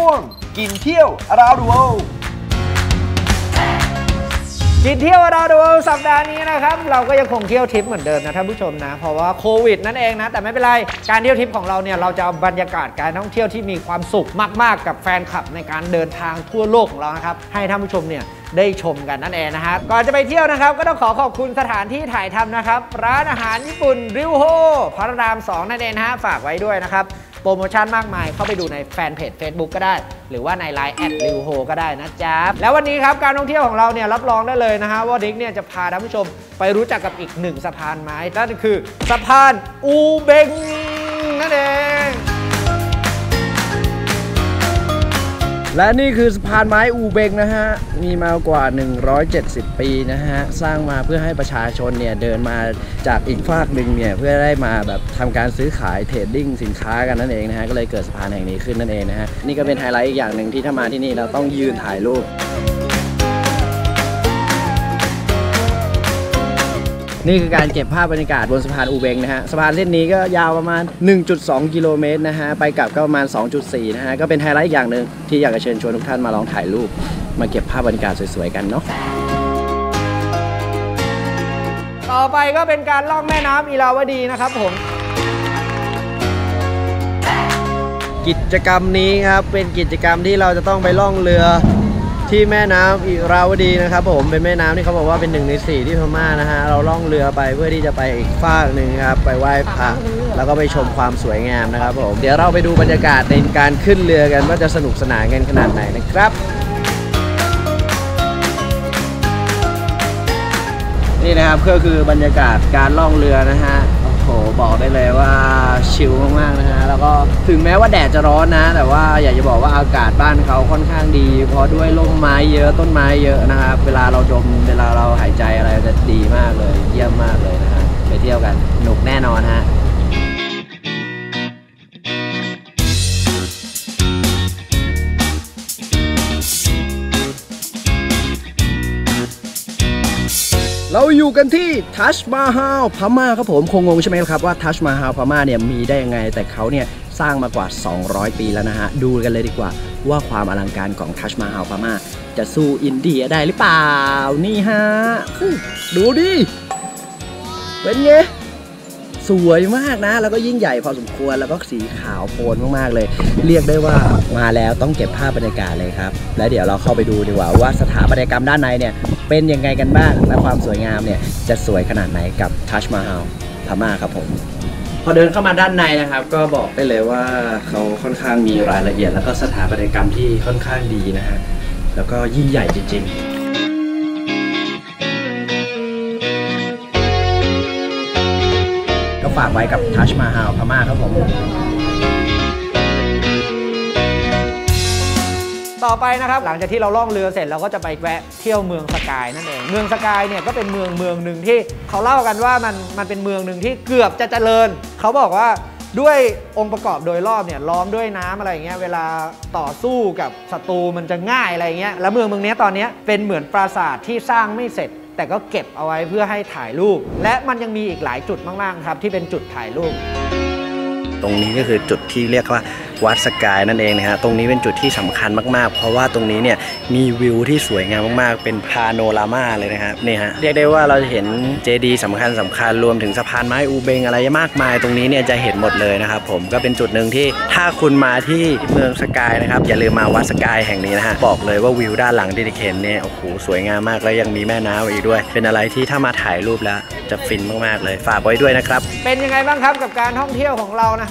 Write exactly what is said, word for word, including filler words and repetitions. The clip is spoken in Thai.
วงกินเที่ยว around the world กินเที่ยวเราดูสัปดาห์นี้นะครับเราก็ยังคงเที่ยวทริปเหมือนเดิมนะท่านผู้ชมนะเพราะว่าโควิดนั่นเองนะแต่ไม่เป็นไรการเที่ยวทริปของเราเนี่ยเราจะเอาบรรยากาศการท่องเที่ยวที่มีความสุขมากๆกับแฟนคลับในการเดินทางทั่วโลกของเรานะครับให้ท่านผู้ชมเนี่ยได้ชมกันนั่นเองนะฮะก่อนจะไปเที่ยวนะครับก็ต้องขอขอบคุณสถานที่ถ่ายทำนะครับร้านอาหารญี่ปุ่นริวโฮพระรามสองนั่นเองนะฮะฝากไว้ด้วยนะครับโปรโมชั่นมากมายเข้าไปดูในแฟนเพจ Facebook ก็ได้หรือว่าใน ไลน์ แอท ริวโฮก็ได้นะจ๊ะแล้ววันนี้ครับการท่องเที่ยวของเราเนี่ยรับรองได้เลยนะฮะว่าดิ๊กเนี่ยจะพาท่านผู้ชมไปรู้จักกับอีกหนึ่งสะพานไม้นั่นคือสะพานอูเบงนั่นเองและนี่คือสะพานไม้อูเบงนะฮะมีมากว่าหนึ่งร้อยเจ็ดสิบปีนะฮะสร้างมาเพื่อให้ประชาชนเนี่ยเดินมาจากอีกฝากหนึ่งเนี่ยเพื่อได้มาแบบทำการซื้อขายเทรดดิ้งสินค้ากันนั่นเองนะฮะก็เลยเกิดสะพานแห่งนี้ขึ้นนั่นเองนะฮะนี่ก็เป็นไฮไลท์อีกอย่างหนึ่งที่ถ้ามาที่นี่เราต้องยืนถ่ายรูปนี่คือการเก็บภาพบรรยากาศบนสะพานอูเบงนะฮะสะพานเส้นนี้ก็ยาวประมาณ หนึ่งจุดสอง กิโลเมตรนะฮะไปกลับก็ประมาณ สองจุดสี่ นะฮะก็เป็นไฮไลท์อีกอย่างหนึ่งที่อยากจะเชิญชวนทุกท่านมาลองถ่ายรูปมาเก็บภาพบรรยากาศสวยๆกันเนาะต่อไปก็เป็นการล่องแม่น้ำอิราวดีนะครับผมกิจกรรมนี้ครับเป็นกิจกรรมที่เราจะต้องไปล่องเรือที่แม่น้ำอิราวดีนะครับผมเป็นแม่น้ำที่เขาบอกว่าเป็นหนึ่งในสี่ที่พม่านะฮะเราล่องเรือไปเพื่อที่จะไปอีกฝากหนึ่งครับไปไหว้พระแล้วก็ไปชมความสวยงามนะครับผมเดี๋ยวเราไปดูบรรยากาศในการขึ้นเรือกันว่าจะสนุกสนานกันขนาดไหนนะครับนี่นะครับก็คือบรรยากาศการล่องเรือนะฮะโอ้โหบอกได้เลยว่าชิลมากๆนะฮะแล้วก็ถึงแม้ว่าแดดจะร้อนนะแต่ว่าอยากจะบอกว่าอากาศบ้านเขาค่อนข้างดีเพราะด้วยร่มไม้เยอะต้นไม้เยอะนะครับเวลาเราดมเวลาเราหายใจอะไรจะดีมากเลยเยี่ยมมากเลยนะฮะไปเที่ยวกันหนุกแน่นอนฮะเราอยู่กันที่ทัชมาฮาลพม่าครับผมคงงงใช่ไหมครับว่าทัชมาฮาลพม่าเนี่ยมีได้ยังไงแต่เขาเนี่ยสร้างมากว่าสองร้อยปีแล้วนะฮะดูกันเลยดีกว่าว่าความอลังการของทัชมาฮาลพม่าจะสู้อินเดียได้หรือเปล่านี่ฮะดูดิเป็นไงสวยมากนะแล้วก็ยิ่งใหญ่พอสมควรแล้วก็สีขาวโพลนมากๆเลยเรียกได้ว่ามาแล้วต้องเก็บภาพบรรยากาศเลยครับและเดี๋ยวเราเข้าไปดูดีกว่าว่าสถาปัตยกรรมด้านในเนี่ยเป็นยังไงกันบ้างและความสวยงามเนี่ยจะสวยขนาดไหนกับทัชมาฮาลพม่าครับผมพอเดินเข้ามาด้านในนะครับก็บอกได้เลยว่าเขาค่อนข้างมีรายละเอียดแล้วก็สถาปัตยกรรมที่ค่อนข้างดีนะฮะแล้วก็ยิ่งใหญ่จริงๆก็ฝากไว้กับทัชมาฮาลพม่าครับผมต่อไปนะครับหลังจากที่เราล่องเรือเสร็จเราก็จะไปแวะเที่ยวเมืองสกายนั่นเองเมืองสกายเนี่ยก็เป็นเมืองเมืองหนึ่งที่เขาเล่ากันว่ามันมันเป็นเมืองหนึ่งที่เกือบจะเจริญเขาบอกว่าด้วยองค์ประกอบโดยรอบเนี่ยล้อมด้วยน้ำอะไรอย่างเงี้ยเวลาต่อสู้กับศัตรูมันจะง่ายอะไรเงี้ยแล้วเมืองเมืองนี้ตอนนี้เป็นเหมือนปราสาทที่สร้างไม่เสร็จแต่ก็เก็บเอาไว้เพื่อให้ถ่ายรูปและมันยังมีอีกหลายจุดมากๆครับที่เป็นจุดถ่ายรูปตรงนี้ก็คือจุดที่เรียกว่าวัดสกายนั่นเองนะฮะตรงนี้เป็นจุดที่สำคัญมากๆเพราะว่าตรงนี้เนี่ยมีวิวที่สวยงามมากๆเป็นพาโนรามาเลยนะครับนี่ฮะเรียกได้ว่าเราจะเห็นเจดีย์สำคัญสำคัญรวมถึงสะพานไม้อูเบงอะไรมากมายตรงนี้เนี่ยจะเห็นหมดเลยนะครับผมก็เป็นจุดหนึ่งที่ถ้าคุณมาที่เมืองสกายนะครับอย่าลืมมาวัดสกายแห่งนี้นะฮะบอกเลยว่าวิวด้านหลังที่ได้เห็นเนี่ยโอ้โหสวยงามมากแล้วยังมีแม่น้ำอีกด้วยเป็นอะไรที่ถ้ามาถ่ายรูปแล้วจะฟินมากๆเลยฝากไว้ด้วยนะครับเป็นยังไงบ้างครับกับการท่องเที่ยวของเรานะ